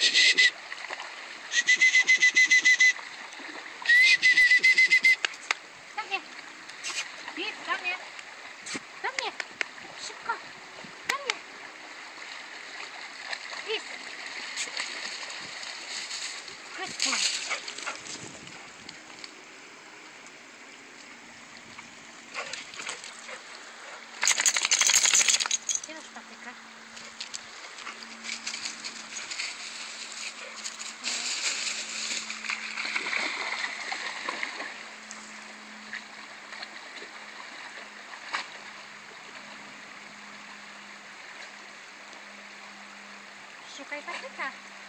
Do mnie. Idź, do mnie. Do mnie. Szybko. Do mnie. Idź. Chodź. Gdzie masz patyka? Szukaj patyka.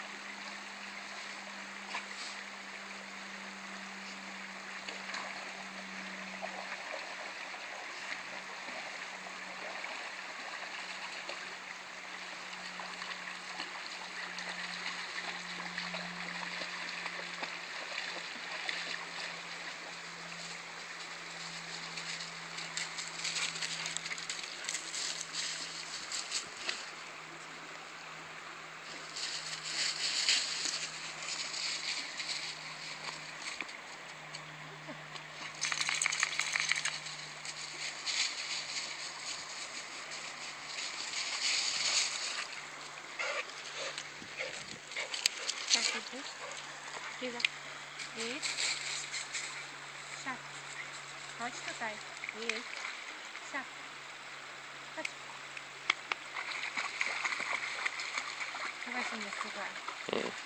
Liza, idź. Siad. Chodź tutaj. Idź. Siad. Chodź. Chyba się nie słucha.